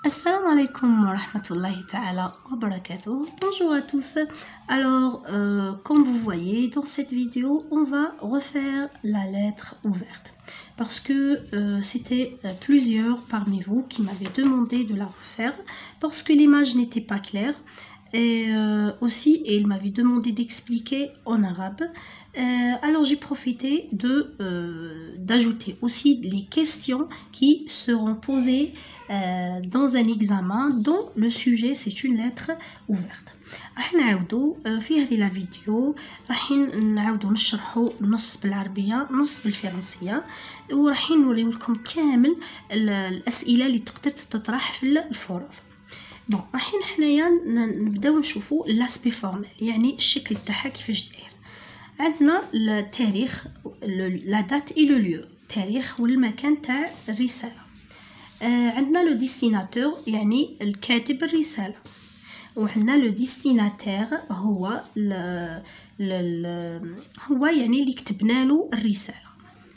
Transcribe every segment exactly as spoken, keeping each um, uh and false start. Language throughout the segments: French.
Assalamu alaikum wa rahmatullahi ta'ala wa barakatuh. Bonjour à tous. Alors, euh, comme vous voyez dans cette vidéo, on va refaire la lettre ouverte. Parce que euh, c'était euh, plusieurs parmi vous qui m'avaient demandé de la refaire. Parce que l'image n'était pas claire. Et euh, aussi, et il m'avait demandé d'expliquer en arabe. Euh, alors j'ai profité de euh, d'ajouter aussi les questions qui seront posées euh, dans un examen dont le sujet c'est une lettre ouverte. راح نعاودو في هذه لا فيديو راح نعاودو نشرحو نص بالعربيه نص بالفرنسيه وراح نوريو لكم كامل الاسئله اللي تقدر تطرح في الفروض. بون راح حنايا نبداو نشوفو لاسبي فورمال يعني الشكل تاعها كيفاش داير. عندنا التاريخ لا دات اي لو ليو التاريخ والمكان تاع الرساله. آه عندنا لو ديستيناتور يعني الكاتب الرساله وعندنا لو ديستيناتير هو ل... ل... ل... هو يعني اللي كتبنا له الرساله.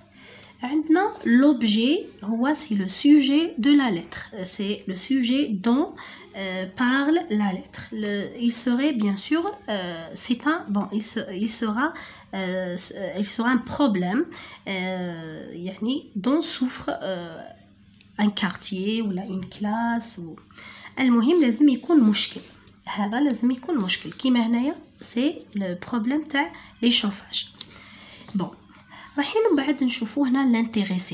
عندنا l'objet هو c'est le sujet de la lettre, c'est le sujet dont euh, parle la lettre. Le, il serait bien sûr euh, c'est un bon il, se, il sera euh, il sera un problème euh, يعني dont souffre euh, un quartier ou là une classe ou المهم لازم يكون مشكل. هذا لازم يكون مشكل كيما هنايا c'est le problème تاع لي شوفاج. bon رايحين من بعد نشوفو هنا لانتيريسي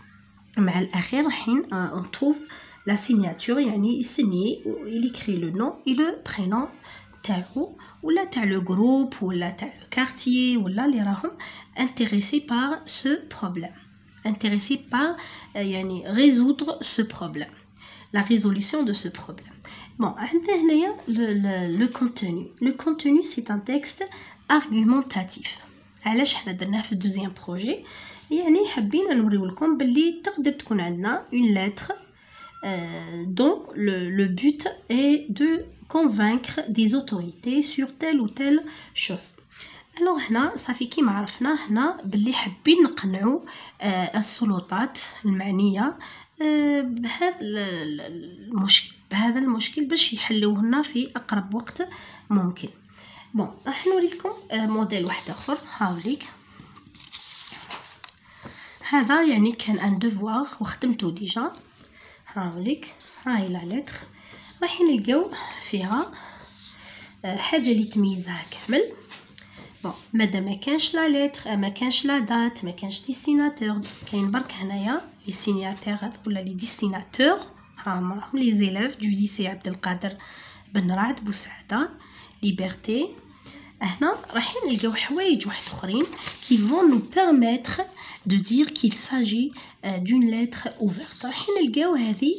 مع الاخير رايحين اون تروف لا سيناتور يعني يسني يليكري لو نون اي لو برينون تاعو ولا تاع لو جروب ولا تاع لو كارتيي ولا اللي راهم انتيريسي بار سو بروبليم انتيريسي بار يعني résoudre ce problème la résolution de ce problème. bon عندنا هنايا le contenu le contenu c'est un texte argumentatif. علاش حنا درناه في الدوزيام بروجي يعني حابين نوريو لكم باللي تقدر تكون عندنا une lettre euh, dont le, le but est de convaincre des autorités sur telle ou telle chose. alors هنا صافي كيما عرفنا هنا باللي حابين نقنعوا آه السلطات المعنيه آه بهذا المشكل بهذا المشكل باش يحلوه لنا في اقرب وقت ممكن. بون راح نوريكم موديل واحد اخر هاوليك. هذا يعني كان ان دوفوار وخدمته ديجا هاوليك هاي لا لتر راح نلقاو فيها حاجه اللي تميزها كامل. بون مادا ما كانش لا لتر ما كانش لا دات ما كانش ديستيناتور كاين برك هنايا لي سينياتير ولا لي ديستيناتور هاهم راهم لي زيلاف دو ليسي عبد القادر بن رعد بوسعاده ليبرتي. هنا راح نلقاو حوايج واحد اخرين qui vont nous permettre de dire qu'il s'agit d'une lettre ouverte. راح نلقاو هذه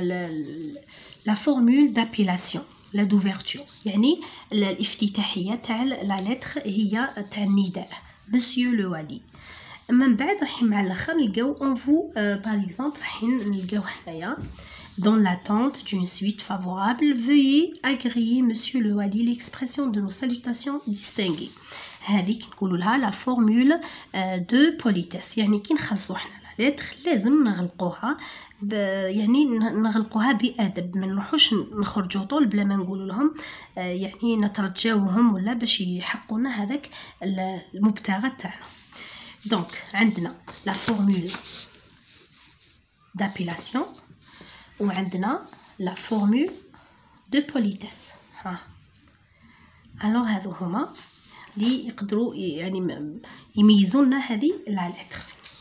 la formule d'appellation la d'ouverture يعني الافتتاحيه تاع لا لتر هي تاع النداء مسيو لو والي. من بعد راح مع الاخر نلقاو اون فو باغ اكزومبل راح نلقاو هنايا dans l'attente d'une suite favorable, veuillez agréer, monsieur le wali, l'expression de nos salutations distinguées. هذه كنقولوا لها la formule de politesse. يعني كي نخلصوا حنا لا لتر لازم نغلقوها ب... يعني نغلقوها بأدب ما نروحوش نخرجوا طول بلا ما نقولوا لهم يعني نترجاوهم ولا باش يحققوا لنا هذاك المبتغى تاعنا. دونك عندنا la formule d'appellation وعندنا لا فورمول دو بوليتيس. ها الوغ هادو هما اللي يقدروا يعني يميزوا لنا هذه لا لتر.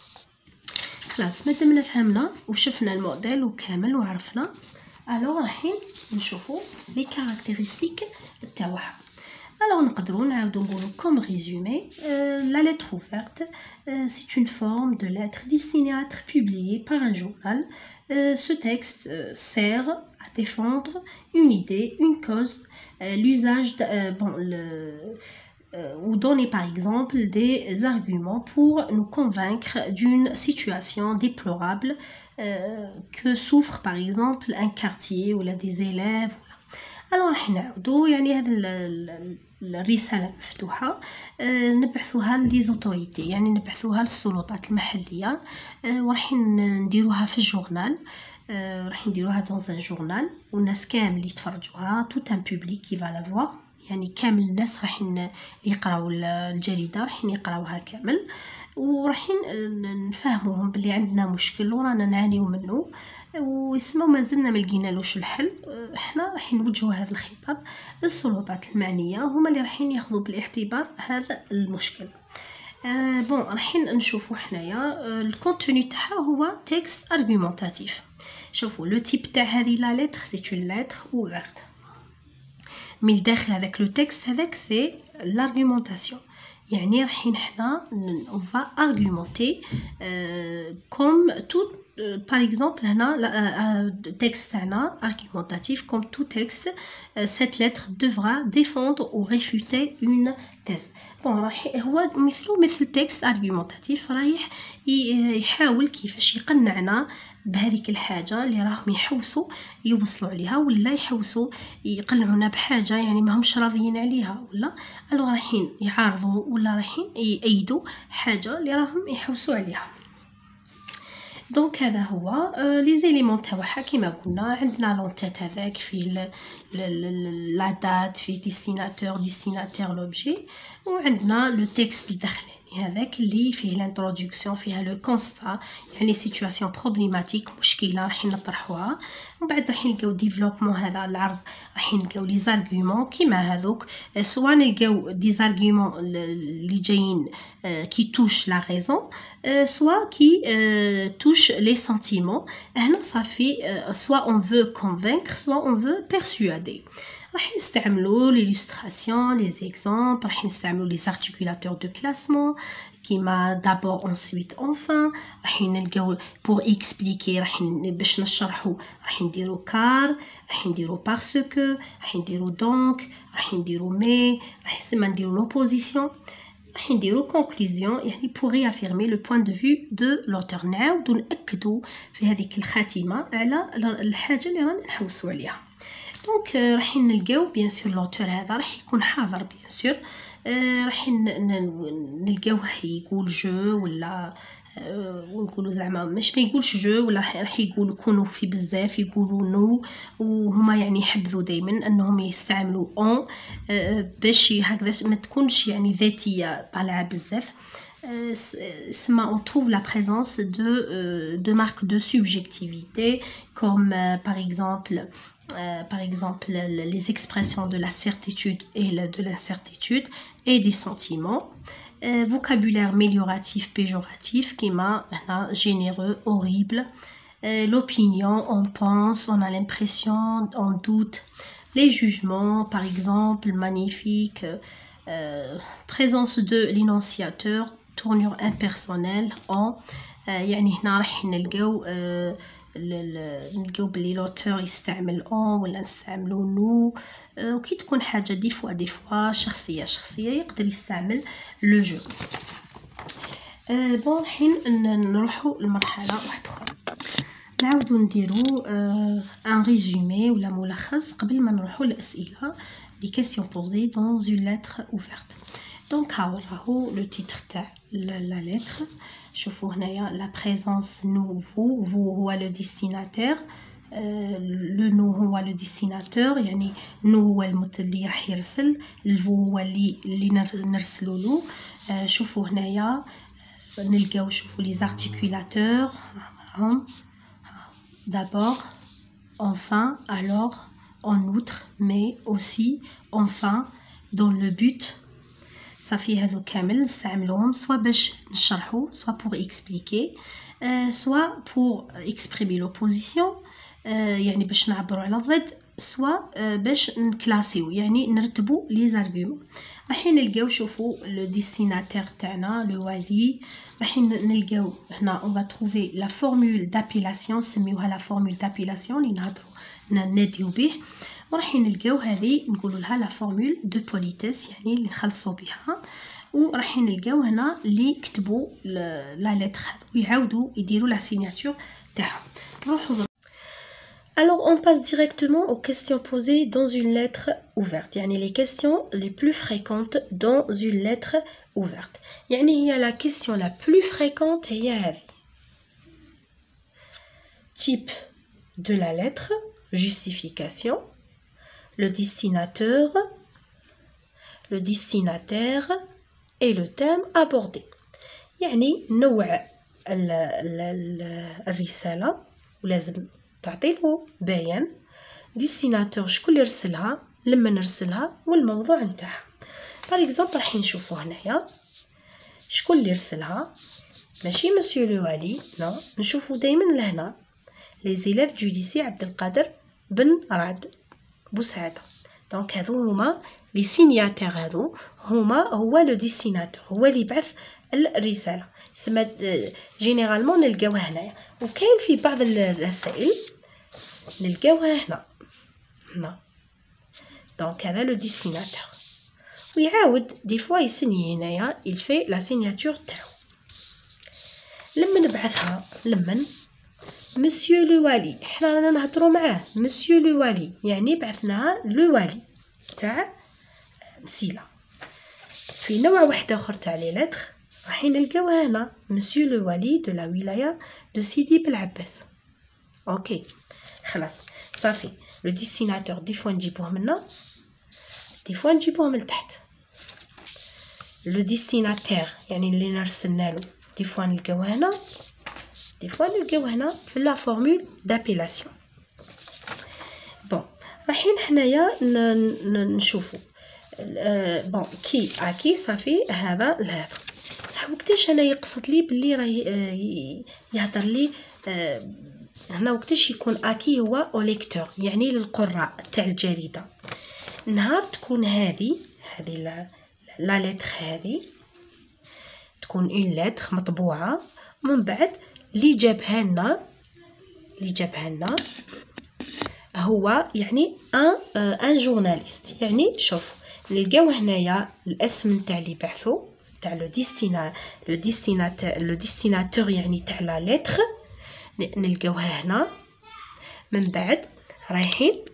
خلاص مادام فهمنا وشفنا الموديل وكامل وعرفنا الوغ رايحين نشوفوا لي كاركتيرستيك تاعها. alors نقدروا نعاودو نقولوا comme résumé euh, la lettre ouverte euh, c'est une forme de lettre destinée à être publiée par un journal. Euh, ce texte euh, sert à défendre une idée, une cause, euh, l'usage de, euh, bon, le, euh, ou donner par exemple des arguments pour nous convaincre d'une situation déplorable euh, que souffre par exemple un quartier ou là des élèves. alors راح نعاودو يعني هذا الرساله مفتوحه نبعثوها لي زوتوريتي يعني نبعثوها للسلطات المحليه وراح نديروها في الجورنال euh, راح نديروها dans un journal والناس كامل يتفرجوها tout un public qui va la voir يعني كامل الناس راح يقراو الجريدة راح يقراوها كامل وراح نفهموهم بلي عندنا مشكل ورانا نعانيو منه ويسمى ما زلنا ما لقينالوش الحل. احنا راح نوجهوا هذا الخطاب للسلطات المعنيه هما اللي راح ياخذوا بالاعتبار هذا المشكل. آه بون راح نشوفوا حنايا الكونتوني تاعها هو تكست ارغومونتاتيف. شوفوا لو تيب تاع هذه لا لتر سي اون لتر اوفرت من داخل هذاك لو تكست هذاك سي لارغومونطاسيون يعني رايحين حنا on va argumenter euh, comme tout euh, par exemple هنا euh, texte تاعنا argumentatif comme tout texte euh, cette lettre devra défendre ou réfuter une thèse. بون راح هو مثله مثل تكست ارغومونتاتيف رايح يحاول كيفاش يقنعنا بهذيك الحاجه اللي راهم يحوسوا يوصلوا عليها ولا يحوسوا يقنعونا بحاجه يعني ما همش راضيين عليها ولا الو رايحين يعارضوا ولا رايحين يأيدوا حاجه اللي راهم يحوسوا عليها. دونك هذا هو لي زيليمون تاعها كيما قلنا عندنا لونتيت هذاك فيه لا دات فيه ديستيناتور ديستيناتير لوبجي وعندنا لو تكست الداخلاني هذاك اللي فيه لانتروداكسيون فيها لو كونستا يعني سيتواسيون بروبليماتيك مشكله راح نطرحوها ومن بعد راح نلقاو ديفلوبمون هذا العرض راح نلقاو لي زارغومون كيما هذوك سواء نلقاو دي زارغومون اللي جايين كي توش لا ريزون سواء كي توش لي سنتيمون. هنا صافي سواء اون فو كونفينكر سواء اون فو بيرسوادي. راح نستعملوا ليلوستراسيون لي زيكزامبل راح نستعملوا لي زارتيكولاتور دو كلاسمون كيما دابور انسويت انفان راح نلقاو بور اكسبليكي راح باش نشرحوا راح نديروا كار راح نديروا باسكو راح نديروا دونك راح نديروا مي راح يسمى نديروا لوبوزيسيون راح نديروا كونكلوزيون يعني بور ريافيرمي لو بوين دو فيو دو لوتور نعاودوا ناكدوا في هذيك الخاتمه على الحاجه اللي رانا نحوسوا عليها. دونك راح نلقاو بيان سور لوتور هذا راح يكون حاضر بيان سور راح نلقاوه يقول جو ولا ونقولوا زعما مش ما يقولش جو ولا راح يقولوا كونوا في بزاف يقولوا نو وهما يعني يحبذوا دائما انهم يستعملوا اون باش هكذا ما تكونش يعني ذاتيه طالعه بزاف. on trouve la présence de, euh, de marques de subjectivité comme euh, par exemple euh, par exemple les expressions de la certitude et de l'incertitude et des sentiments. Euh, vocabulaire amélioratif péjoratif qui m'a généreux horrible. Euh, l'opinion on pense on a l'impression on doute. Les jugements par exemple magnifique. Euh, présence de l'énonciateur tournure impersonnelle en يعني هنا راح نلقاو نلقاو بلي لوتور يستعمل اون ولا نستعملو نو وكي تكون حاجه دي فوا دي فوا شخصيه شخصيه يقدر يستعمل لو جو. بون الحين نروحو لمرحله واحده اخرى نعاودو نديرو ان ريزومي ولا ملخص قبل ما نروحو للاسئله لي كيسيون بوزي dans une lettre ouverte. دونك ها راهو لو تيتر تاع لا لتر شوفوا هنايا لا بريزونس نو فو فو هو لو ديستيناتير لو نو هو لو ديستيناتور يعني نو هو اللي راح يرسل الفو هو اللي اللي نرسلوا له. شوفوا هنايا نلقاو شوفوا لي زارتيكولاتور هم d'abord enfin alors en outre mais aussi enfin dans le but صافي هادو كامل نستعملوهم سوا باش نشرحو سوا بور اكسبليكي سوا بور اكسبريمي لوبوزيسيون يعني باش نعبروا على الضد سوا باش نكلاسيو يعني نرتبوا لي زارغومون. راح نلقاو شوفوا لو ديستيناتير تاعنا لو والي راح نلقاو هنا اون فا تروفي لا فورمول دابيلاسيون نسميوها لا فورمول دابيلاسيون اللي نهضروا ناديو به وراح نلقاو هذه نقولوا لها لا فورمول دو بوليتيس يعني اللي نخلصوا بها وراح نلقاو هنا اللي كتبوا لا لتر ويعاودوا يديروا لا سيناتور تاعهم. نروحوا Alors on passe directement aux questions posées dans une lettre ouverte يعني les questions les plus fréquentes dans une lettre ouverte. يعني هي la question la plus fréquente هي هذه type de la lettre, justification, le destinateur, le destinataire et le thème abordé. يعني نوع الرسالة ولازم تعطيله بيان، ديستيناتور شكون اللي رسلها، لما نرسلها، والموضوع نتاعها. باغ اكزومبل راح نشوفوا هنايا شكون اللي رسلها، ماشي مسيو لو والي، لا، نشوفوا دائما لهنا لي زيلاف دو ليسي عبد القادر بن رعد بوسعادة. دونك هذو هما لي سينياتير، هذو هما هو لو ديستيناتور، هو اللي بعث الرسالة. سما جينيرالمون نلقاوها هنايا، وكاين في بعض الرسائل نلقاوها هنا هنا. دونك هذا لو ديستيناتور، ويعاود دي فوا يسني هنايا يلفي لا سيناتور تاعو. لما نبعثها لمن مسيو لو والي، حنا رانا نهضروا معاه مسيو لو والي، يعني بعثناها لو والي تاع مسيلة. في نوع واحد اخر تاع لي لتر راح نلقاوها هنا مسيو لو والي دو لا ولايه دو سيدي بلعباس. اوكي خلاص صافي. لو ديستيناتور دي فوا نجيبوه منا، دي فوا نجيبوه من تحت. لو ديستيناتير يعني اللي نرسلنا له، دي فوا نلقاوه هنا، دي فوا نلقاوه هنا في لا فورمول دابيلاسيون. بون رايحين حنايا نشوفوا بون كي اكي صافي هذا لهذا. صح وقتاش انا يقصد لي بلي راه يهضر لي هنا، وقتاش يكون اكي هو او ليكتور يعني للقراء تاع الجريده. نهار تكون هذه هذه لا لا لتر، هذه تكون اون لتر مطبوعه، من بعد اللي جابها لنا اللي جابها لنا هو يعني ان ان جورناليست. يعني شوف نلقاو هنايا الاسم نتاع اللي بعثو تاع لو ديستينا لو ديستيناتور لو ديستيناتور يعني تاع لا لتر، نلقاوها هنا. من بعد رايحين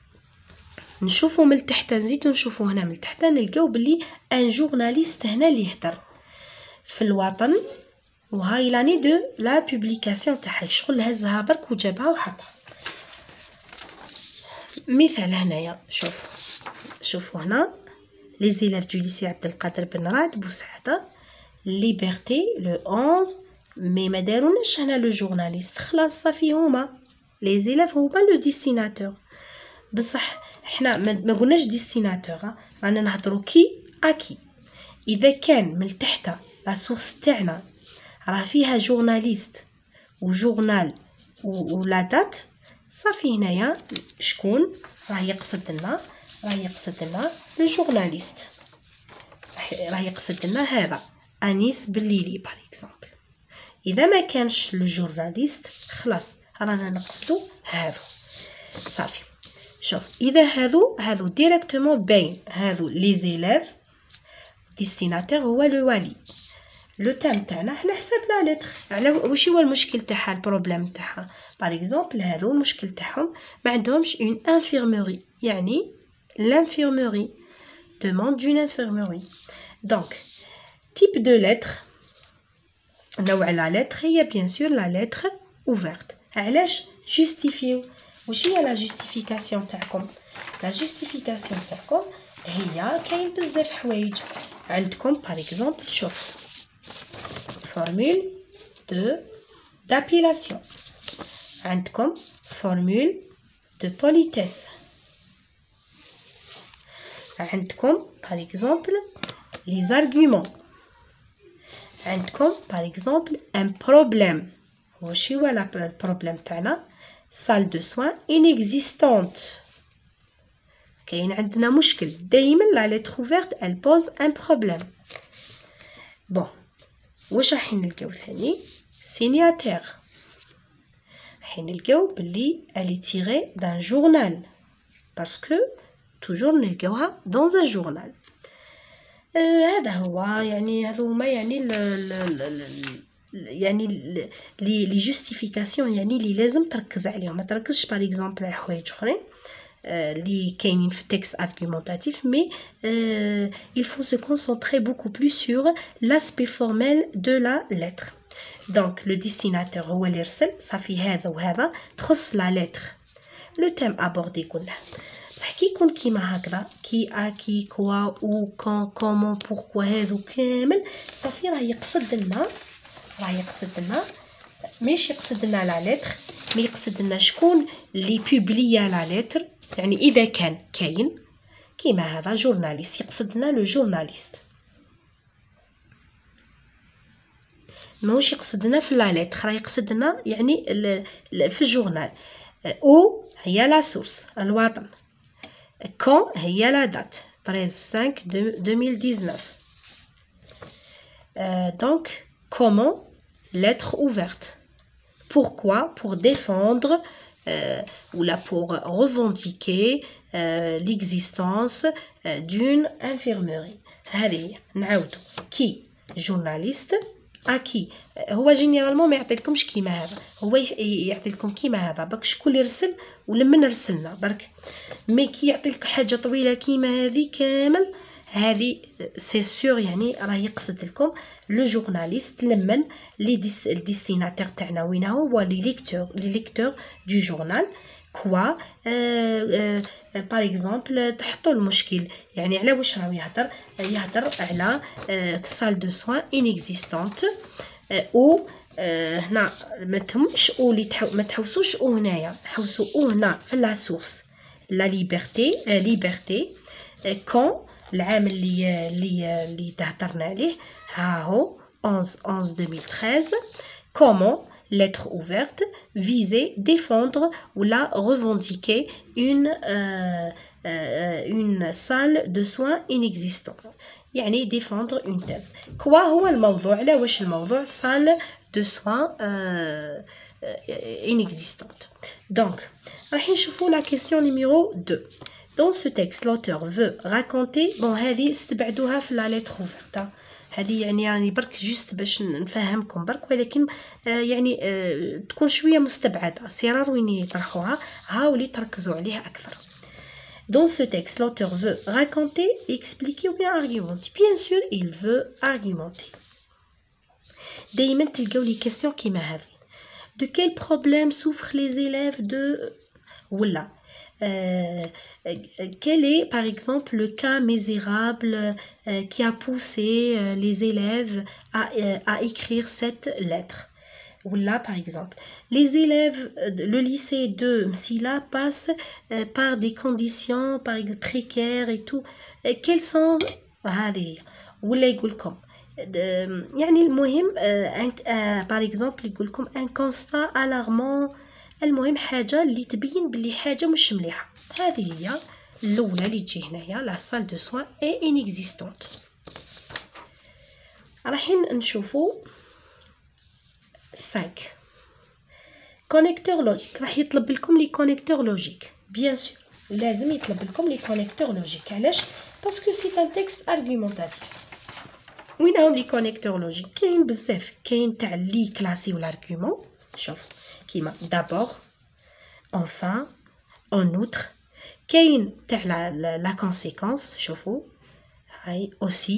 نشوفوا من تحت، نزيدو نشوفوا هنا من تحت نلقاو بلي ان جورناليست هنا اللي يهدر في الوطن، وهاي لاني دو لا بوبليكاسيون تاعها، شغل هزها برك وجابها وحطها. مثال هنايا شوف شوفوا هنا لي زيلاف دو ليسي عبد القادر بن رعد بوسعادة ليبرتي لو أونز مي ما داروناش هنا لو جورناليست. خلاص صافي هما لي زيلاف هما لو ديستيناتور، بصح حنا ما قلناش ديستيناتور، رانا نهضروا كي اكي. اذا كان من تحت لا سورس تاعنا راه فيها جورناليست وجورنال ولا دات، صافي هنايا شكون راه يقصد لنا، راه يقصد لنا لو جورناليست، راه يقصد لنا هذا انيس بليلي باغ اكزومبل. اذا ما كانش لو جورناليست خلاص رانا نقصدو هذو صافي. شوف اذا هذو هذو ديريكتومون باين، هذو لي زيلاف، ديستيناتور هو لو والي. لو تام تاعنا حنا حسبنا لتر على واش هو المشكل تاعها، البروبليم تاعها. باغ اكزومبل هذو المشكل تاعهم ما عندهمش اون انفيرموري، يعني l'infirmerie demande d'une infirmerie. Donc type de lettre، نوع لا لتر هي بيان سور لا لتر ouverte. علاش جوستيفيو؟ واش هي لا جوستيفيكاسيون تاعكم؟ لا جوستيفيكاسيون تاعكم هي كاين بزاف حوايج عندكم. باغ اكزومبل شوف فورمول دو دابيلاسيون، عندكم فورمول دو بوليتيس، عندكم باغ اكزومبل لي زارغومون، عندكم باغ اكزومبل ان بروبليم. واش هو البروبليم تاعنا؟ سال دو سوان انيكزيستونت، كاين عندنا مشكل. دائما لا لتر اوفيرت ال بوز ان بروبليم. بون واش راح نلقاو ثاني؟ سينياتير، راح نلقاو بلي الي تيغي دان جورنال باسكو توجور نلقاوها دون ان جورنال. آه هذا هو يعني هذو هما يعني ل ل يعني لي لي جوستيفيكاسيون يعني اللي لازم تركز عليهم. ما تركزش باغ اكزومبل على حوايج اخرين اللي كاينين في التكست argumentatif, mais euh, il faut se concentrer beaucoup plus sur l'aspect formel de la lettre. دونك لو ديستيناتور هو اللي يرسل صافي هذا وهذا تخص لا لتر. لو تيم ابوردي قلنا بصح كي يكون كيما هكذا كي ا كي كوا او كون كومون بوركوا هذو كامل صافي راه يقصد لنا راه يقصد لنا ماشي يقصد لنا لا لتر مي يقصد لنا شكون اللي بوبليا لا لتر. يعني اذا كان كاين كيما هذا جورناليست يقصد لنا لو جورناليست ماهوش يقصد لنا في لا لتر راه يقصد لنا يعني في الجورنال. او هي لا سورس الوطن كون هي لا دات تريز خمسة ألفين وتسعطاش. donc comment lettre ouverte pourquoi pour défendre euh, ou là pour revendiquer euh, l'existence euh, d'une infirmerie. هذه نعاودو كي جورناليست اكي هو جينيرالمون ما يعطيلكمش كيما هذا هو يعطيلكم كيما هذا برك شكون اللي رسل ولمن رسلنا برك مي كي يعطيلك حاجه طويله كيما هذه كامل هذه سي سور يعني راه يقصد لكم لو جورناليست لمن لي ديس الديستيناتور تاعنا وين هو لي ليكتور لي ليكتور دو جورنال كوا باغ اكزومبل تحطوا المشكل يعني على واش راه يهضر يهضر على سال دو سوان انيكزيستونت او هنا ما تهمش او لي ما تحوسوش او هنايا حوسوا او هنا في لا سورس لا ليبرتي ليبرتي كون العام اللي اللي اللي تهضرنا عليه ها هو onze onze deux mille treize. Comment lettre ouverte viser défendre ou la revendiquer une euh, euh, une salle de soins inexistante يعني défendre une thèse. كوا هو الموضوع على واش الموضوع salle de soins euh, euh, inexistante. donc راح نشوفوا la question numéro deux. Dans ce texte, l'auteur veut raconter bon هذه استبعدوها في la lettre ouverte. هذه يعني يعني برك جوست باش نفهمكم برك ولكن آه يعني آه تكون شويه مستبعده سرار وين يطرحوها هاولي تركزوا عليها اكثر. Dans ce texte, l'auteur veut raconter, expliquer ou bien argumenter. Bien sûr, il veut argumenter. دايما تلقاو لي كيسيون كيما هذه. De quel problème souffrent les élèves de ولا Euh, quel est par exemple le cas misérable euh, qui a poussé euh, les élèves à, euh, à écrire cette lettre. Ou là par exemple les élèves le lycée de Msila passe euh, par des conditions par exemple précaires et tout. euh, quels sont هذه ولا يقولكم يعني المهم par exemple يقولكم un constat alarmant. المهم حاجه اللي تبين بلي حاجه مش مليحه. هذه هي الاولى اللي تجي هنايا لا سال دو سوان اي انيكزيستونت. رايحين نشوفوا خمسة كونيكتور لوجيك. راح يطلب لكم لي كونيكتور لوجيك بيان سور لازم يطلب لكم لي كونيكتور لوجيك. علاش؟ باسكو سي ان تكست ارغيومونطاتيف. وين هم لي كونيكتور لوجيك؟ كاين بزاف كاين تاع لي كلاسي والارغيومون. شوف كيما d'abord enfin en outre كاين تاع لا لا كونسيكونس. شوفوا هاي aussi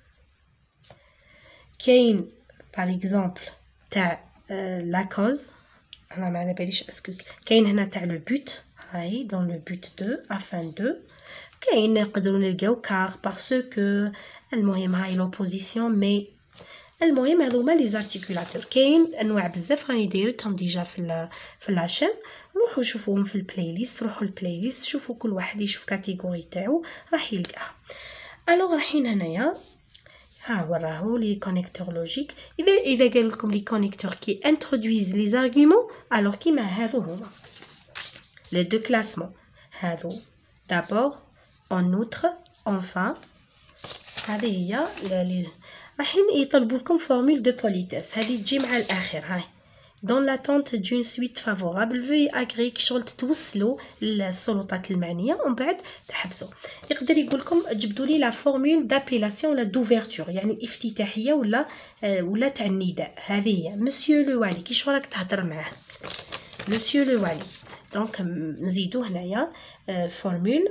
كاين باغ اكزومبل تاع لا كوز. انا ما على باليش اسكو كاين هنا تاع لو بوت هاي دون لو بوت دو afin de كاين نقدروا نلقاو كار باسكو. المهم هاي لوبوزيسيون مي المهم هذوما لي زارتيكولاتور كاين انواع بزاف راني دايرتهم ديجا في في لاشين. روحوا شوفوهم في البلاي ليست روحوا البلاي ليست شوفوا كل واحد يشوف كاتيجوري تاعو راح يلقاها. الوغ رايحين هنايا ها هو راهو لي كونيكتور لوجيك. اذا اذا قال لكم لي كونيكتور كي انترودويز لي زارغومون الوغ كيما هذو هما لي دو كلاسمون هذو d'abord en outre enfin. هذه هي لي راحين يطلبوا لكم فورمول دو بوليتيس. هذه تجي مع الاخر هاي دون لاتونت دون سويت فافورابل في اغري كي شغل توصلوا للسلطات المعنيه ومن بعد تحبسوا. يقدر يقول لكم جبدوا لي لا فورمول دابيلاسيون ولا دوفيرتور يعني افتتاحيه ولا آه ولا تاع النداء. هذه هي مسيو لو والي كي شغل راك تهضر معاه مسيو لو والي. دونك نزيدو هنايا آه فورمول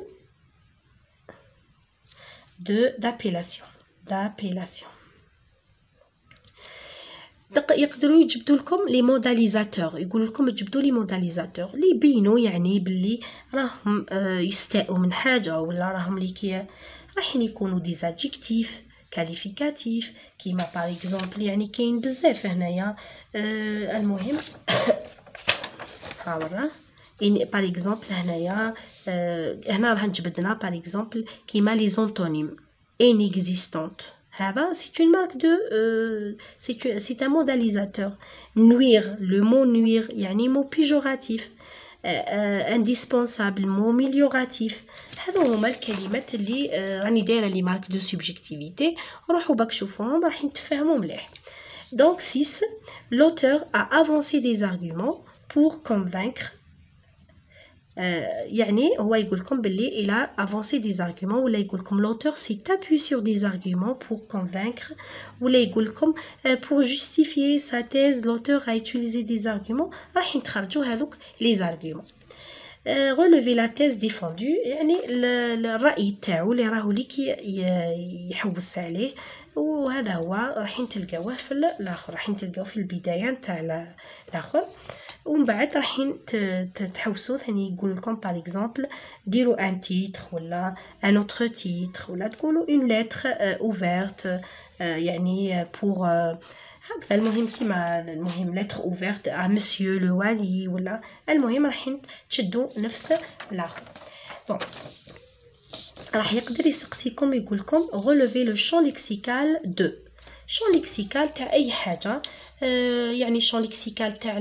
دو دابيلاسيون دابيلاسيون. يقدروا يجبدوا لكم لي موداليزاتور، يقول لكم تجبدوا لي موداليزاتور اللي يبينوا يعني باللي راهم يستاءوا من حاجه ولا راهم اللي كي راحين يكونوا دي زادجيكتيف كاليفيكاتيف كيما باغ اكزومبل. يعني كاين بزاف هنايا. آه المهم ها ورا يعني باغ اكزومبل هنايا آه هنا راه نجبدنا باغ اكزومبل كيما لي زونتونيم inexistante. هذا c'est une marque de euh, c'est c'est un modalisateur. nuire, le mot nuire يعني mot péjoratif. euh, euh, indispensable, mot amélioratif. هذو هما الكلمات اللي راني دايره لي مارك دو سوبجيكتيفيتي. روحوا باك شوفوهم راح تفهموا مليح. Donc six, l'auteur a avancé des arguments pour convaincre. Euh, يعني هو يقول لكم باللي il a avancé des arguments ولا يقول لكم l'auteur s'est appuyé sur des arguments pour convaincre ولا يقول لكم euh, pour justifier sa thèse l'auteur a utilisé des arguments. راح نتخرجوا هذوك les arguments. euh, relever la thèse défendue يعني الرأي تاعو اللي راهو ليك يحوس عليه، وهذا هو راح تلقاوه في الاخر، راح تلقاوه في البدايه نتاع الاخر. ومن بعد راح تحوسوا ثاني يقول لكم باغ اكزومبل ديروا ان تيتر ولا ان اوتر تيتر ولا تقولوا اون لتر اوفرت يعني بور هكذا. المهم كيما المهم لتر اوفرت ا مسيو لو والي ولا المهم راح تشدوا نفس الاخر. بون راح يقدر يسقسيكم يقول لكم relever le champ lexical de champ lexical تاع اي حاجه. آه يعني champ lexical تاع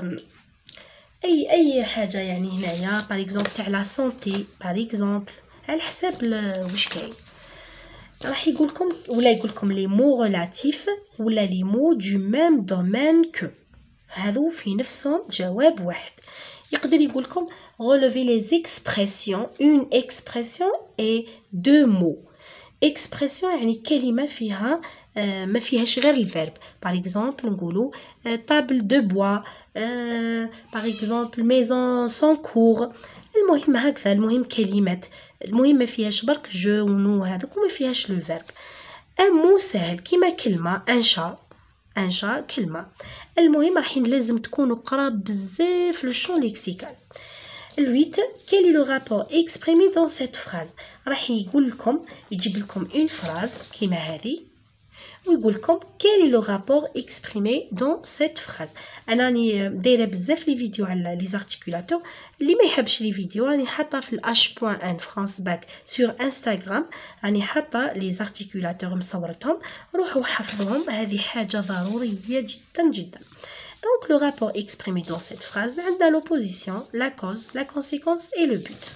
اي اي حاجه يعني هنايا باغ اكزومبل تاع لا سونتي باغ اكزومبل على حساب واش كاين. راح يقول لكم ولا يقول لكم لي مو ريلاتيف ولا لي مو دو ميم دومين كو، هذو في نفسهم جواب واحد. يقدر يقول لكم relever les expressions une expression et deux mots. expression يعني كلمه فيها آه ما فيهاش غير الفيرب. باغ اكزومبل نقولوا طابل دو بوا، باغ اكزومبل ميزون سون كور. المهم هكذا، المهم كلمات، المهم ما فيهاش برك جو ونو هذوك وما فيهاش لو فيرب. ان مو سهل كيما كلمه انشا، انشا كلمه. المهم راح لازم تكونوا قراب بزاف لو شون ليكسيكال. huit, quel est le rapport exprimé dans cette phrase؟ راح يقول لكم يجيب لكم une phrase كيما هذه ويقول لكم quel est le rapport exprimé dans cette phrase. انا راني دايره بزاف لي فيديو على لي زارتيكولاتور، اللي ما يحبش لي فيديو راني حاطه في الاش بوين ان فرانس باك سور انستغرام، راني حاطه لي زارتيكولاتور مصورتهم، روحوا حفظوهم، هذه حاجه ضروريه جدا جدا. Donc le rapport exprimé dans cette phrase عندنا l'opposition, la cause, la conséquence et le but.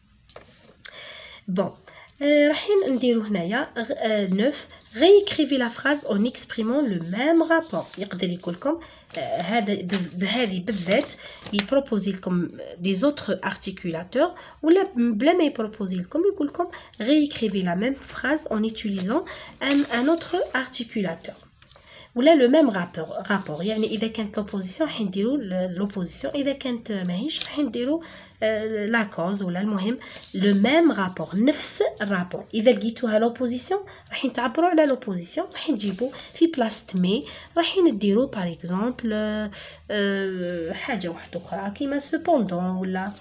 Bon, راح نديرو هنايا neuf. réécrivez la phrase en exprimant le même rapport. يقدر يقول لكم هذا بهذه بالذات يبروبوزي لكم des autres articulateurs ولا بلا ما يبروبوزي لكم يقول لكم réécrivez la même phrase en utilisant un, un autre articulateur. ولا لو ميم رابور رابور يعني اذا كانت لوبوزيسيون راح نديروا لوبوزيسيون، اذا كانت ماهيش راح نديروا لا كوز ولا المهم لو ميم رابور نفس الرابور. اذا لقيتوها لوبوزيسيون راح تعبروا على لوبوزيسيون، راح نجيبوا في بلاصه مي راح نديروا باغ اكزومبل حاجه واحده اخرى كيما سوبوندون ولا.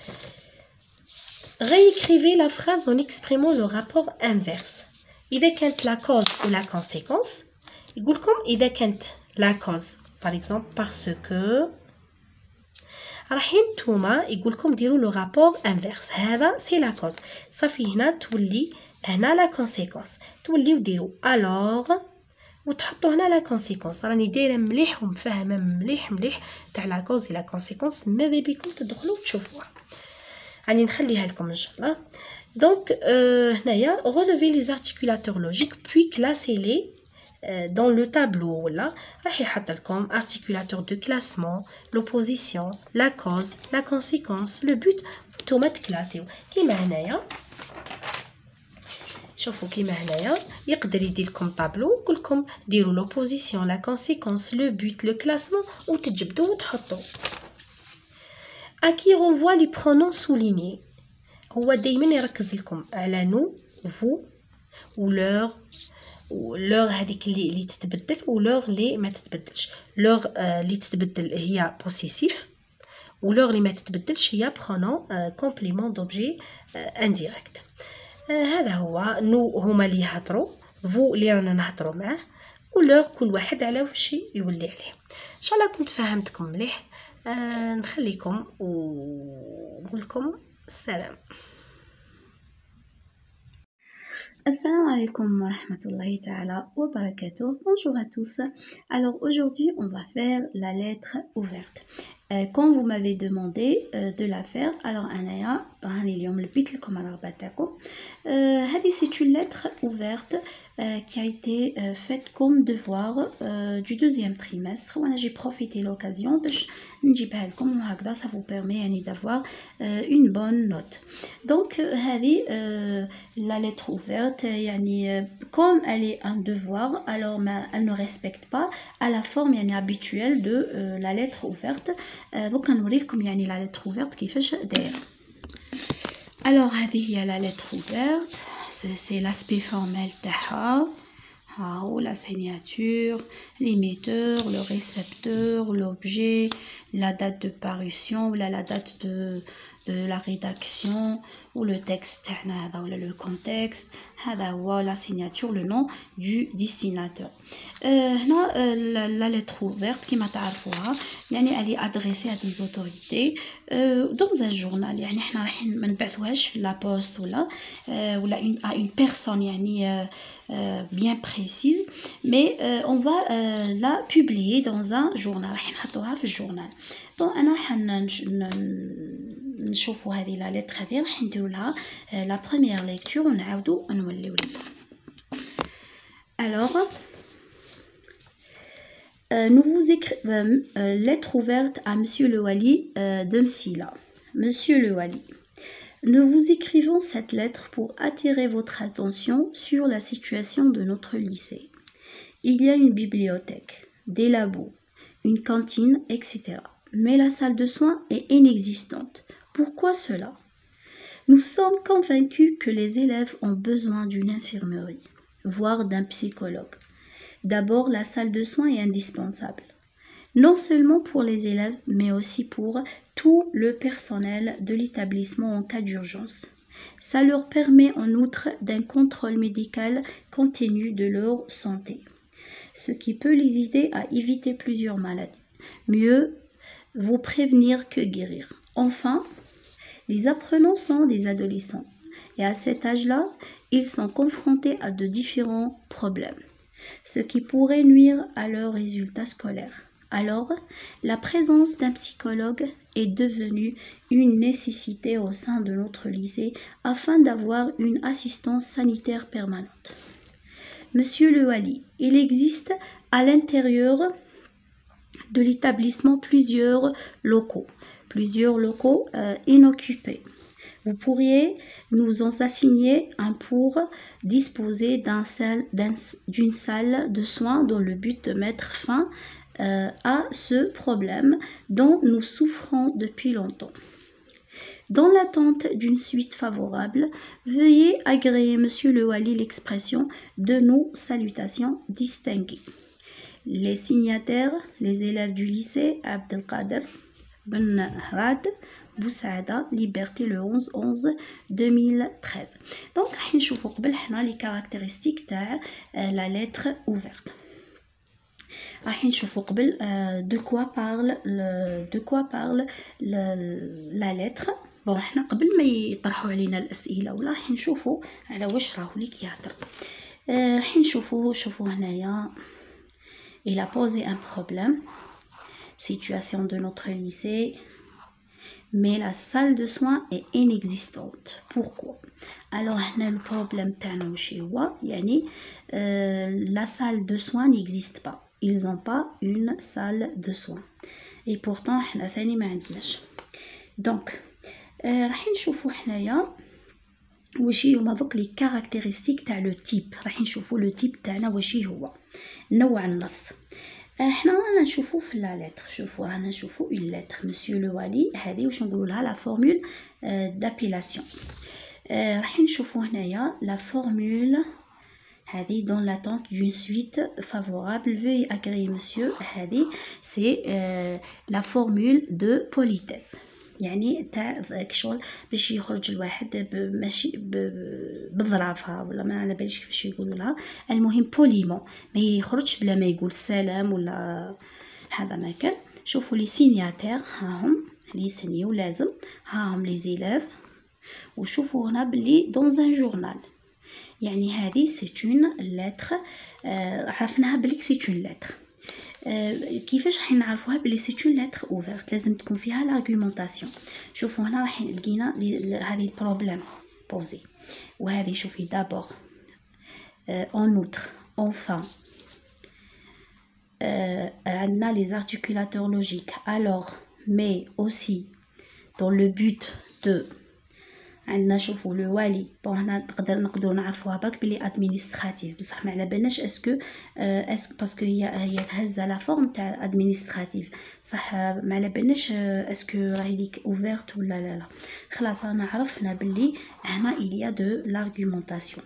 réécrivez la phrase en exprimant le rapport inverse. اذا كانت لا كوز ولا كونسيكونس يقول لكم اذا كانت لا كوز باغ اكزومبل باسكو راح نتوما يقول لكم ديروا لو رابور انفيرس، هذا سي لا كوز صافي. هنا تولي هنا لا كونسيكونس، توليو ديروا الوغ وتحطوا هنا لا كونسيكونس. راني دايره مليح ومفهمه مليح مليح تاع لا كوز لا كونسيكونس، ماذا بكم تدخلوا تشوفوها، راني نخليها لكم ان شاء الله. دونك euh, هنايا relever les articulateurs logiques puis classer-les dans le tableau ولا راح يحط لكم articulateur de classement, l'opposition, la cause, la conséquence, le but. نتوما تكلاسيو كيما هنايا. شوفوا كيما هنايا يقدر يدير لكم طابلو ويقول لكم ديروا l'opposition, la conséquence, le but, le classement وتجبدوا وتحطوا. à qui renvoie les pronoms soulignés؟ هو دايما يركز لكم على nous, vous ou leur ولور هذيك اللي اللي تتبدل ولور اللي ما تتبدلش. لور اللي تتبدل هي بوسيسيف ولور اللي ما تتبدلش هي برونون كومبليمون دوبجي انديريكت. هذا هو نو هما اللي يهضروا، فو اللي رانا نهضروا معاه، ولور كل واحد على واش يولي عليه. ان شاء الله كنت فهمتكم مليح. آه نخليكم ونقول لكم السلام. Assalamu alaikum wa rahmatullahi ta'ala wa barakatuh. Bonjour à tous. Alors aujourd'hui on va faire la lettre ouverte. Euh, quand vous m'avez demandé euh, de la faire, alors Anaya, euh, c'est une lettre ouverte euh, qui a été euh, faite comme devoir euh, du deuxième trimestre. J'ai profité de l'occasion, ça vous permet d'avoir euh, une bonne note. Donc euh, la lettre ouverte, euh, comme elle est un devoir, alors elle ne respecte pas à la forme habituelle de euh, la lettre ouverte. Donc on va comme la lettre ouverte qui fait d'ailleurs. Alors il y a la lettre ouverte, c'est l'aspect formel taha, la signature, l'émetteur, le récepteur, l'objet, la date de parution ou la, la date de, de la rédaction ou le texte ou le contexte, la signature, le nom du destinateur. Euh, là, euh, la, la lettre ouverte qui m'a elle est adressée à des autorités euh, dans un journal. يعني احنا راح ما نبعثوهاش la poste ولا euh, ولا une, à une personne يعني euh, euh, bien précise, mais euh, on va euh, la publier dans un journal. راح نحطوها في الجورنال. donc انا راح نشوفوا هذه لا لتر هذه راح نديروا لها la première lecture ونعاودوا نوليو لها. alors Euh, nous vous écrivons euh, lettre ouverte à Monsieur le Wali euh, de Msila. Monsieur le Wali, nous vous écrivons cette lettre pour attirer votre attention sur la situation de notre lycée. Il y a une bibliothèque, des labos, une cantine, et cetera. Mais la salle de soins est inexistante. Pourquoi cela? Nous sommes convaincus que les élèves ont besoin d'une infirmerie, voire d'un psychologue. D'abord, la salle de soins est indispensable, non seulement pour les élèves, mais aussi pour tout le personnel de l'établissement en cas d'urgence. Ça leur permet en outre d'un contrôle médical continu de leur santé, ce qui peut les aider à éviter plusieurs maladies. Mieux vaut prévenir que guérir. Enfin, les apprenants sont des adolescents, et à cet âge-là, ils sont confrontés à de différents problèmes, ce qui pourrait nuire à leurs résultats scolaires. Alors, la présence d'un psychologue est devenue une nécessité au sein de notre lycée afin d'avoir une assistance sanitaire permanente. Monsieur le Wali, il existe à l'intérieur de l'établissement plusieurs locaux, plusieurs locaux euh, inoccupés. Vous pourriez nous en assigner un pour disposer d'un salle, d'un, d'une salle de soins dans le but de mettre fin euh, à ce problème dont nous souffrons depuis longtemps. Dans l'attente d'une suite favorable, veuillez agréer Monsieur le Wali l'expression de nos salutations distinguées. Les signataires, les élèves du lycée Abdelkader Ben Rad Boussada, Liberté le onze onze deux mille treize. Donc, راح نشوفوا قبل حنا les caractéristiques تاع la lettre ouverte. راح نشوفوا قبل de quoi parle le, de quoi parle le, la lettre. bon حنا قبل ما يطرحوا علينا الأسئلة ولا راح نشوفوا على واش راهو ليك يهضر. راح نشوفوا شوفوا هنايا il a posé un problème, situation de notre lycée, mais la salle de soins est inexistante. Pourquoi? Alors le problème تاعنا واش هو يعني euh, la salle de soins n'existe pas, ils n'ont pas une salle de soins et pourtant حنا ثاني ما عندناش. donc euh, راح نشوفوا حنايا واش هما دوك لي كاركتيرستيك تاع لو تيب. راح نشوفوا لو تيب تاعنا واش هو نوع النص. احنا رانا نشوفوا في لا لتر، شوفوا رانا نشوفوا اون لتر مسيو لو والي، هذه واش نقولوا لها لا فورمول دابيلاسيون. راح نشوفوا هنايا لا فورمول هذه dans l'attente d'une suite favorable veuillez agréer monsieur هذه c'est euh, la formule de politesse يعني تاع كشغل باش يخرج الواحد ماشي بظرافها ولا ما على باليش كيفاش يقولوا لها المهم بوليمون ما يخرجش بلا ما يقول سلام ولا هذا ما كان. شوفوا لي سينياتير هاهم لي سينيو لازم هاهم لي زيلاف وشوفوا هنا بلي دون ان جورنال يعني هذه سي اون لتر عرفناها بلي سي اون لتر. كيفاش راح نعرفوها بلي سي اون لتر اوفرت لازم تكون فيها لارغومونطاسيون. شوفوا هنا راح لقينا هذه البروبليم بوزي وهذه شوفي دابور en outre enfin عندنا les articulateurs logiques alors mais aussi dans le but de عندنا شوفوا لو والي بون هنا نقدر نقدروا نعرفوها برك بلي ادمينستراتيف بصح ما على بالناش اسكو اسكو باسكو هي هي هزه لا فورم تاع ادمينستراتيف صح ما على بالناش اسكو راهي ليك اوفرت ولا لا لا. خلاص انا عرفنا بلي هنا il y a de l'argumentation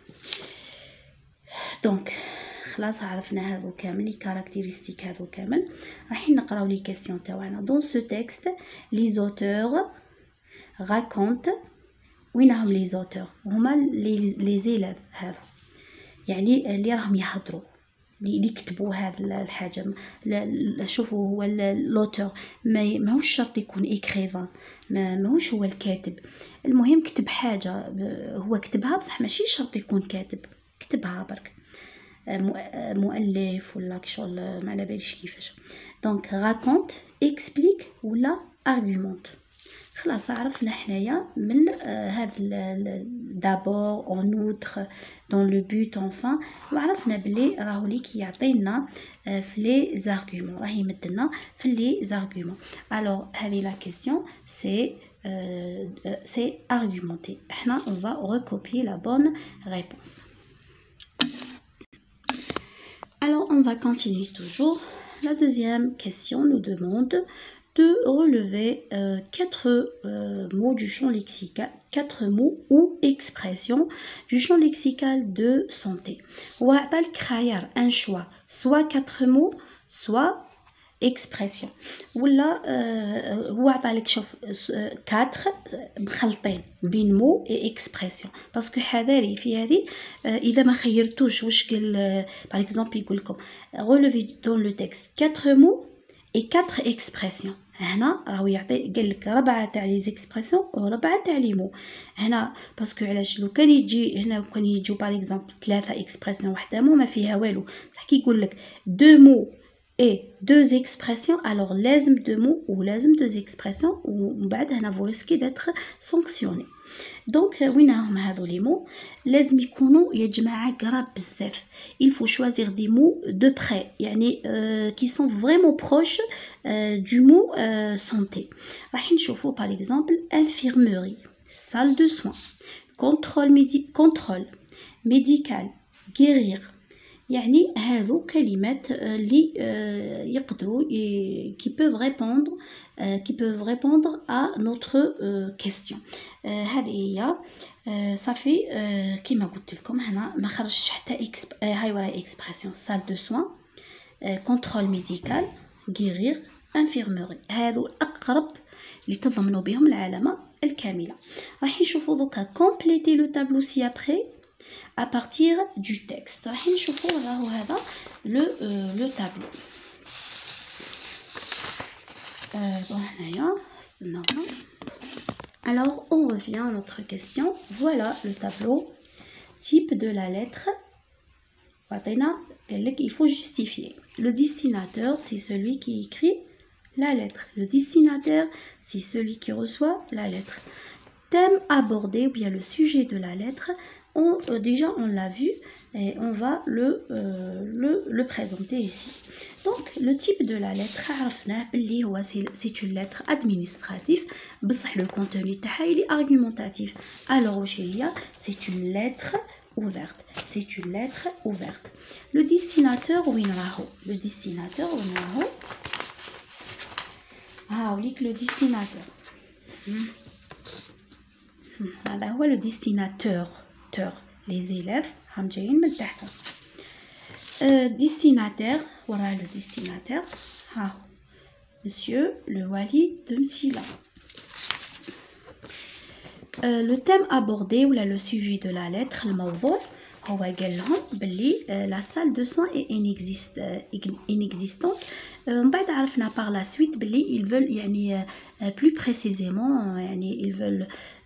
دونك خلاص عرفنا هذو كامل لي كاركتيرستيك هذو كامل. راح نقراو لي كيسيون تاعنا دون سو تيكست لي زوتور racontent وين هم لي زوتور هما لي لي زيلاف هذا يعني اللي راهم يهضروا اللي كتبوا هاد الحاجه. شوفوا هو لوتور ما ماهوش شرط يكون ايكريفان ما ماهوش هو الكاتب المهم كتب حاجه هو كتبها بصح ماشي شرط يكون كاتب كتبها برك مؤلف ولا كشغل ما على باليش كيفاش. دونك راكونت اكسبليك ولا ارغومونت. خلاص عرفنا حنايا من هذا دابور اون اوتر دون لو بوت انفان وعرفنا بلي راهو ليك يعطينا في لي زارغومون راه يمدلنا في لي زارغومون. الوغ هذه لا كيسيون سي سي ارغومونتي. حنا اون فا ريكوبيي لا بون ريبونس. Alors on va continuer toujours. La deuxième question nous demande de relever euh, quatre euh, mots du champ lexical, quatre mots ou expressions du champ lexical de santé. Ou à un choix, soit quatre mots, soit expression. ولا هو عطالك شوف quatre مخلطين بين مو et expression باسكو حذاري في هذه اذا ما خيرتوش واش قال باغ اكزومبل يقول لكم relever dans le texte quatre mots et quatre expressions. هنا راهو يعطي قال لك ربعه تاع لي زيكسبرسيون وربعه تاع لي مو. هنا باسكو علاش لو كان يجي هنا كان يجيو باغ اكزومبل ثلاثه اكسبرسيون وحده مو ما فيها والو صح كي يقول لك دو مو et deux expressions alors لازم deux mots ou لازم deux expressions ومن بعد هنا vous risquez d'être sanctionné. دونك وين راهم هذو لي مو لازم يكونوا يا جماعه قراب بزاف. il faut choisir des mots de près يعني euh, qui sont vraiment proches euh, du mot euh, santé. راح نشوفوا par exemple infirmerie, salle de soins, contrôle médi contrôle médical, guérir يعني هذو كلمات اللي يقدروا qui peuvent répondre qui peuvent répondre à notre question. هذه هي صافي كيما قلت لكم هنا ما خرجش حتى هاي وراي اكسبرسيون salle de soins, contrôle médical, guérir, infirmerie. هذو اقرب اللي تضمنوا بهم العلامه الكامله. راح نشوفوا دوكا compléter le tableau ci après à partir du texte. راح نشوفوا راهو هذا le euh, le tableau. Euh, bon, هنايا استناو. Alors on revient à notre question. Voilà le tableau type de la lettre. عطينا قال لك il faut justifier. Le destinateur c'est celui qui écrit la lettre. Le destinataire c'est celui qui reçoit la lettre. Thème abordé ou bien le sujet de la lettre. On, euh, déjà on l'a vu et on va le, euh, le, le présenter ici. Donc le type de la lettre c'est une lettre administrative بصح le contenu تاعها il est argumentatif. Alors c'est une lettre ouverte, c'est une lettre ouverte. Le destinateur وين راهو le destinateur وين راهو ها وليك le destinateur هذا هو le destinateur les élèves هم جايين من تحت. euh, destinataire, voilà le destinataire. Ah, monsieur le wali de Msila. Euh, le thème abordé ou le sujet de la lettre, le mawdou', هو قال لهم بلي la salle de soins est inexiste, inexistante. من بعد عرفنا par la suite بلي ils veulent يعني plus précisément يعني ils veulent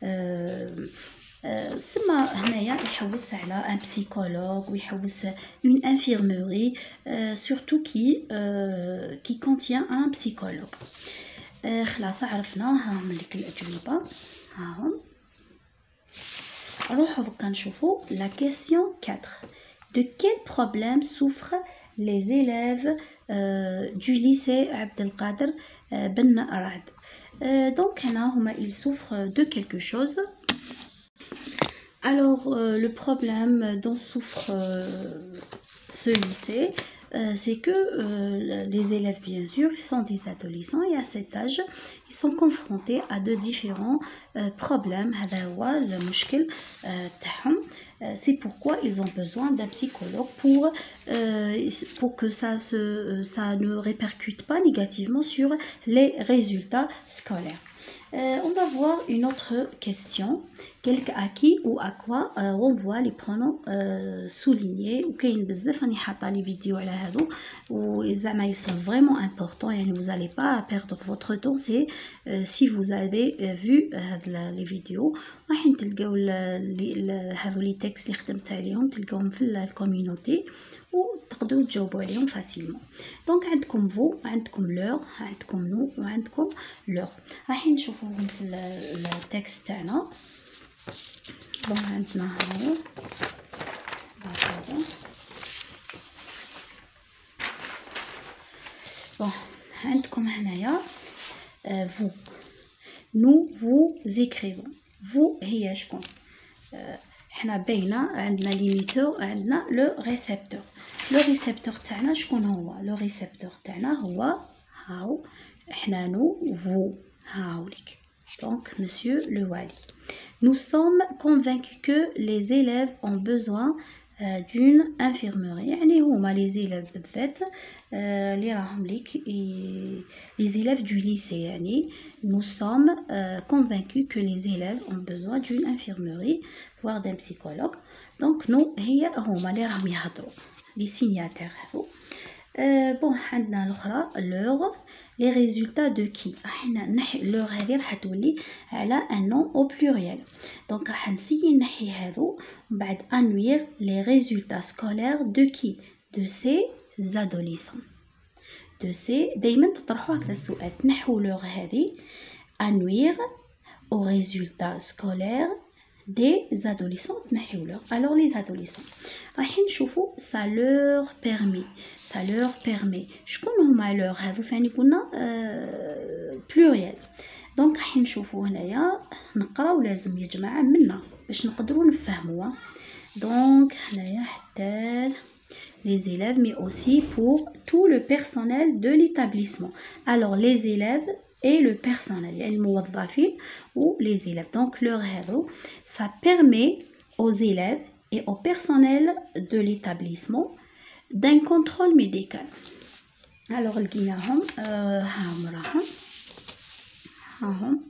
سما هنايا يحوس على un psychologue ويحوس une infirmerie surtout qui qui contient un psychologue. خلاص عرفنا ها هم لك الأجوبة ها هم. Alors, on va la question quatre. De quel problème souffrent les élèves euh, du lycée Abdelkader euh, Ben Rad? euh, Donc, ils souffrent de quelque chose. Alors, euh, le problème dont souffre euh, ce lycée, euh, c'est que euh, les élèves, bien sûr, sont des adolescents et à cet âge, ils sont confrontés à de différents euh, problèmes. C'est pourquoi ils ont besoin d'un psychologue pour, euh, pour que ça, se, ça ne répercute pas négativement sur les résultats scolaires. Euh, on va voir une autre question. Quelque à qui ou à quoi euh, on voit les pronoms euh, soulignés ou qu'il بزاف راني حاطه لي فيديو على هادو وزعما ils sont vraiment importants يعني vous allez pas perdre votre temps c'est euh, si vous avez euh, vu هاد euh, les vidéos راح تلقاو هادو لي تكست اللي خدمت عليهم تلقاوهم في الكوميونيتي وتقدروا تجاوبوا عليهم فاسيلمون. دونك عندكم فو عندكم لور عندكم نو وعندكم لور راح نشوفوهم في التكست تاعنا. بون عندنا هاو هكذا. بون عندكم هنايا فو نو فو زيكريفون فو هي شكون حنا باينه عندنا ليميتور عندنا لو ريسبتور. لو ريسبتور تاعنا شكون هو؟ لو ريسبتور تاعنا هو هاو حنا نو فو هاوليك. Donc, monsieur le wali, nous sommes convaincus que les élèves ont besoin euh, d'une infirmerie. يعني هما les élèves بالذات اللي راهم ليك les élèves du lycée يعني nous sommes euh, convaincus que les élèves ont besoin d'une infirmerie voire d'un psychologue. Donc nous هي هما اللي راهم يهضروا les signataires هذو. Euh, bon, عندنا الأخرى l'heure les résultats de qui حنا نحي l'heure هذه راح تولي على un nom au pluriel. donc راح نسيي نحي هذو ومن بعد annuire les résultats scolaires de qui de ces adolescents de ces دايما تطرحوا هكذا السؤال تنحوا l'heure هذه annuire aux résultats scolaires des adolescents تنحيو l'heure. alors les adolescents راح نشوفوا ça leur permet ça leur permet شكون هما leur هذو فاني قلنا euh, pluriel. دونك راح نشوفوا هنايا نقراو لازم يا جماعه منا باش نقدروا نفهموها. دونك هنايا حتى les élèves mais aussi pour tout le personnel de l'établissement. alors les élèves et le personnel يعني الموظفين ou les élèves. donc leur هذو ça permet aux élèves et au personnel de l'établissement d'un contrôle médical. alors لقيناهم هاهم راهم هاهم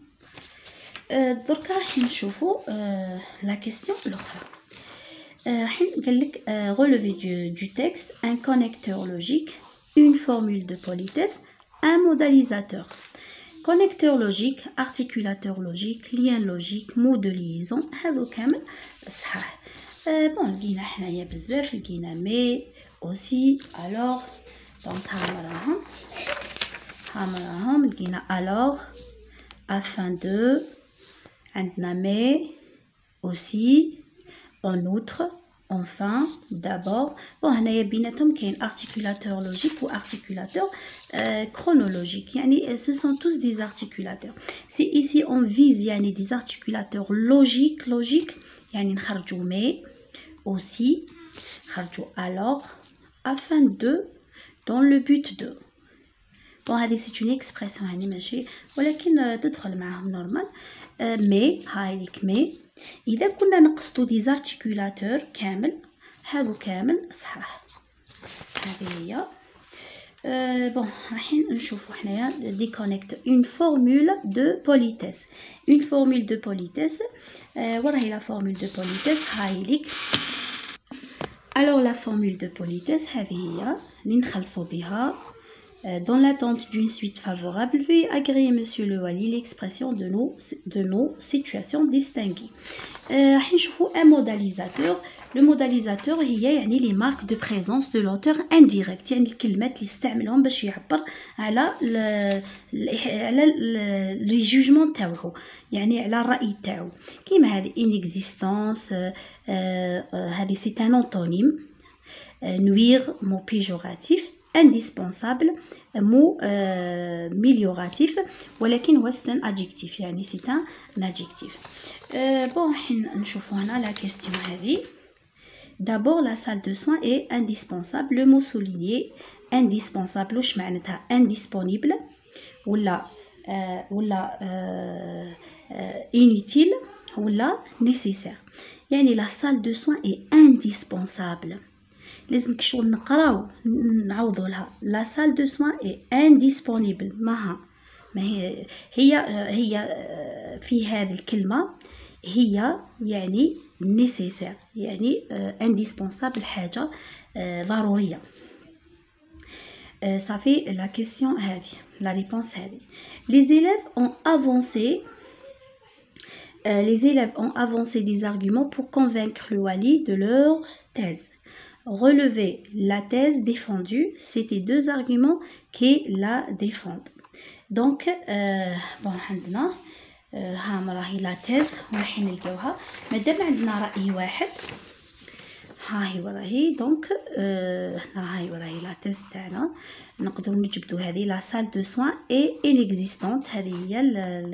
دركا راح نشوفوا la question الاخرى. راح قال لك relever du, du texte un connecteur logique une formule de politesse un modalisateur. connecteur logique articulateur logique lien logique mot de liaison هذو كامل صحاح. بون لقينا حنايا بزاف لقينا مي aussi alors donc هاهم راهم هاهم راهم لقينا alors afin de عندنا mais aussi en outre enfin d'abord. bon هنايا بيناتهم كاين articulateur logique ou articulateur euh, chronologique يعني ce sont tous des articulateurs. c'est ici on vise يعني des articulateurs logiques logiques يعني نخرجوا mais aussi نخرجوا alors afin de dans le but de. bon هذه c'est une expression يعني ماشي ولكن تدخل معهم normal. euh, mais هاي ليك mais إذا كنا نقصدو دي زارتيكولاتور كامل هادو كامل صحاح. هذه هي. Euh, bon, on déconnecte une formule de politesse. Une formule de politesse. Euh, voilà la formule de politesse. Alors la formule de politesse, dans l'attente d'une suite favorable, veuillez agréer Monsieur le Wali l'expression de nos, de nos situations distinguées. Euh, un modalisateur. Le modalisateur هي يعني les marques de présence de l'auteur indirect يعني الكلمات اللي استعملهم باش يعبر على على لي جوجمون تاعو يعني على الرأي تاعو كيما هذه inexistence هذه c'est un antonyme nuire mot péjoratif indispensable mot amélioratif ولكن هو c'est un adjectif يعني c'est un adjectif. bon حين نشوفوا هنا la question هذه. D'abord, la salle de soins est indispensable. Le mot souligné, indispensable, واش معناتها indisponible ولا euh, ولا euh, euh, inutile ولا nécessaire. يعني la salle de soins est indispensable. لازم كشغل نقراو نعوضوا لها. La salle de soins est indisponible. ماها ما هي هي هي في هذه الكلمة هي يعني nécessaire يعني euh, indispensable حاجة euh, ضرورية. euh, ça fait la question هذه la réponse هذه. Les élèves ont avancé euh, les élèves ont avancé des arguments pour convaincre le wali de leur thèse. Relever la thèse défendue, c'était deux arguments qui la défendent. Donc euh, bon عندنا ها راهي لا تيز رايحين نلقاوها مادام عندنا رأي واحد ها هي وراهي دونك اه ها هي وراهي لا تيز تاعنا نقدروا نجبدوا هذه لا سال دو سوين اي انيكزيستونت هذه هي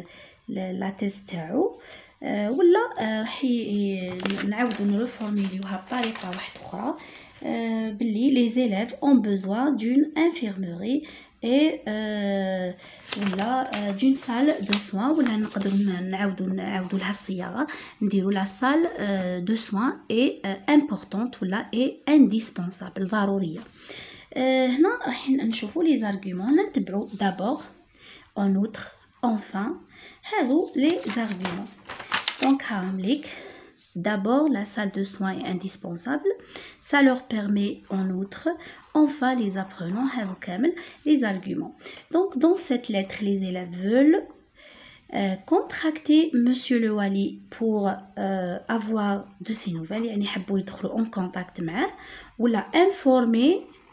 لا تيز تاعو اه ولا اه راح نعاودوا نريفورميليوها بطريقه واحده اخرى اه باللي لي زيليف اون بوزوان دون انفيرموري et euh, ولا euh, d'une salle de soins ولا نقدروا نعاودوا نعاودوا لها الصياغه نديروا la salle euh, de soins est euh, importante ولا est indispensable ضروريه. euh, هنا راح نشوفوا لي زارغومون نتبعوا d'abord en outre enfin هادو لي زارغومون. donc هاهم ليك. D'abord, la salle de soins est indispensable. Ça leur permet en outre, enfin les apprenants, les arguments. Donc, dans cette lettre, les élèves veulent euh, contracter Monsieur le Wali pour euh, avoir de ses nouvelles. يعني يحبوا يدخلوا en contact معاه ولا informer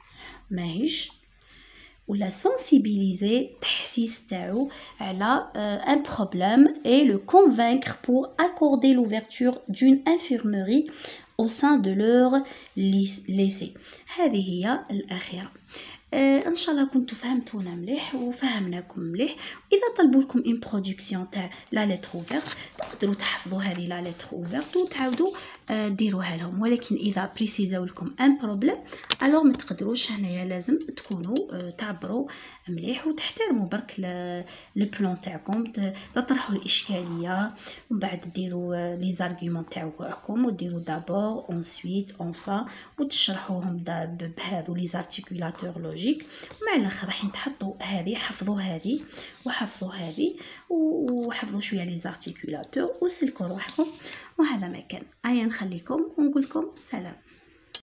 ماهيش ولا sensibiliser تحسيس تاعو على euh, un problème et le convaincre pour accorder l'ouverture d'une infirmerie au sein de leur lycée. هذه هي الأخيرة. آه ان شاء الله كنتوا فهمتونا مليح وفهمناكم مليح. اذا طلبوا لكم ان برودكسيون تاع لا ليتر اوفيرت تقدروا تحفظوا هذه لا ليتر اوفيرت وتعاودوا آه ديروها لهم. ولكن اذا بريسيزاو لكم ان بروبليم الوغ ما تقدروش هنايا لازم تكونوا آه تعبروا مليح وتحترموا برك لو بلان تاعكم تطرحوا الاشكاليه ومن بعد ديروا آه لي زارغومون تاعكم وديروا دابور انسويت انفا وتشرحوهم بهذو لي زارتيكولاتور لوجيك. مع الاخر راح تحطوا هذه حفظوا هذه وحفظوا هذه وحفظوا شويه لي زارتيكولاتور وسلكوا روحكم. وهذا ما كان. ايا نخليكم ونقول لكم سلام.